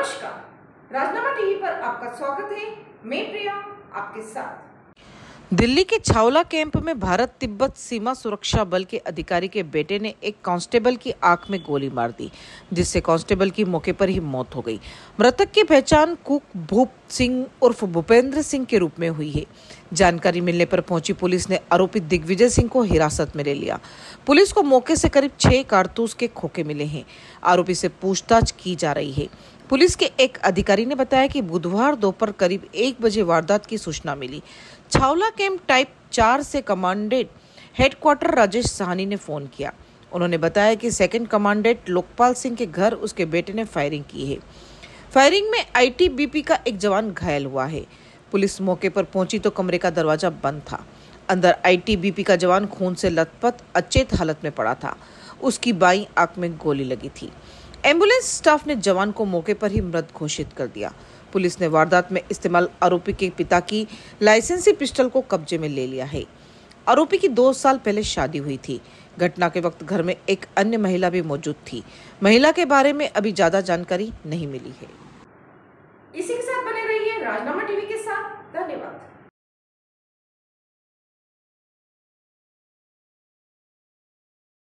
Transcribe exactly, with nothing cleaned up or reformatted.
नमस्कार, राजनामा टीवी पर आपका स्वागत है। मैं प्रिया आपके साथ। दिल्ली के छावला कैंप में भारत तिब्बत सीमा सुरक्षा बल के अधिकारी के बेटे ने एक कांस्टेबल की आंख में गोली मार दी, जिससे कांस्टेबल की मौके पर ही मौत हो गई। मृतक की पहचान कुक भूप सिंह उर्फ भूपेंद्र सिंह के रूप में हुई है। जानकारी मिलने पर पहुंची पुलिस ने आरोपी दिग्विजय सिंह को हिरासत में ले लिया। पुलिस को मौके से करीब छह कारतूस के खोखे मिले हैं। आरोपी से पूछताछ की जा रही है। पुलिस के एक अधिकारी ने बताया कि बुधवार दोपहर करीब एक बजे वारदात की सूचना मिली। छावला कैंप टाइप चार से कमांडेंट हेडक्वार्टर राजेश साहनी ने फोन किया। उन्होंने बताया कि सेकंड कमांडेंट लोकपाल सिंह के घर उसके बेटे ने फायरिंग की है। फायरिंग में आईटीबीपी का एक जवान घायल हुआ है। पुलिस मौके पर पहुंची तो कमरे का दरवाजा बंद था। अंदर आईटीबीपी का जवान खून से लथपथ अचेत हालत में पड़ा था। उसकी बाईं आंख में गोली लगी थी। एम्बुलेंस स्टाफ ने जवान को मौके पर ही मृत घोषित कर दिया। पुलिस ने वारदात में इस्तेमाल आरोपी के पिता की लाइसेंसी पिस्टल को कब्जे में ले लिया है। आरोपी की दो साल पहले शादी हुई थी। घटना के वक्त घर में एक अन्य महिला भी मौजूद थी। महिला के बारे में अभी ज्यादा जानकारी नहीं मिली है। इसी के साथ बने रहिए राजनामा टीवी के साथ। धन्यवाद।